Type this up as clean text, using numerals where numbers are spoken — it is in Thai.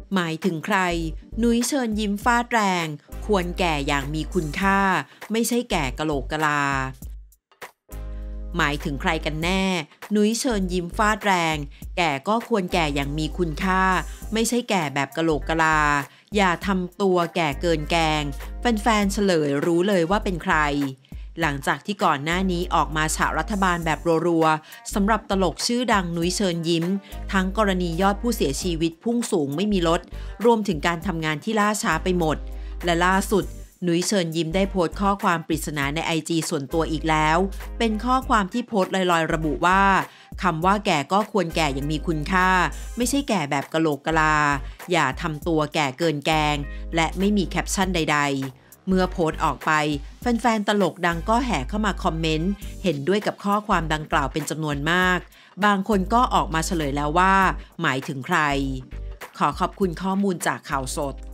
หมายถึงใครนุ้ยเชิญยิ้มฟาดแรงควรแก่อย่างมีคุณค่าไม่ใช่แก่กะโหลกกะลาหมายถึงใครกันแน่นุ้ยเชิญยิ้มฟาดแรงแก่ก็ควรแก่อย่างมีคุณค่าไม่ใช่แก่แบบกะโหลกกะลาอย่าทำตัวแก่เกินแกงแฟนๆเฉลยรู้เลยว่าเป็นใครหลังจากที่ก่อนหน้านี้ออกมาฉะรัฐบาลแบบรัวๆสำหรับตลกชื่อดังนุ้ยเชิญยิ้มทั้งกรณียอดผู้เสียชีวิตพุ่งสูงไม่มีลดรวมถึงการทำงานที่ล่าช้าไปหมดและล่าสุดนุ้ยเชิญยิ้มได้โพสต์ข้อความปริศนาใน IG ส่วนตัวอีกแล้วเป็นข้อความที่โพสต์ลอยๆระบุว่าคำว่าแก่ก็ควรแก่อย่างมีคุณค่าไม่ใช่แก่แบบกะโหลกกะลาอย่าทำตัวแก่เกินแกงและไม่มีแคปชั่นใดๆเมื่อโพสต์ออกไปแฟนๆตลกดังก็แห่เข้ามาคอมเมนต์เห็นด้วยกับข้อความดังกล่าวเป็นจำนวนมากบางคนก็ออกมาเฉลยแล้วว่าหมายถึงใครขอขอบคุณข้อมูลจากข่าวสด